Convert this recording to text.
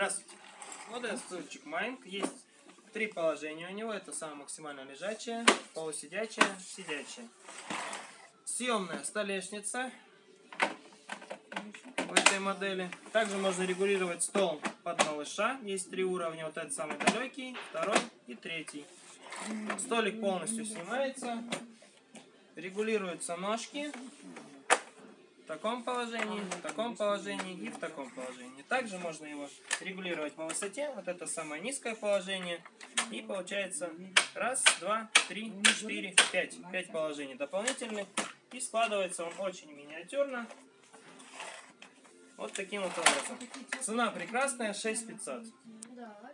Здравствуйте. Вот этот стульчик Майнг. Есть три положения у него. Это самое максимально лежачее, полусидячее, сидячее. Съемная столешница в этой модели. Также можно регулировать стол под малыша. Есть три уровня. Вот этот самый далекий, второй и третий. Столик полностью снимается. Регулируются ножки. В таком положении, в таком положении и в таком положении. Также можно его регулировать по высоте. Вот это самое низкое положение. И получается раз, два, три, четыре, пять. 5 положений дополнительных. И складывается он очень миниатюрно. Вот таким вот образом. Цена прекрасная, 6500.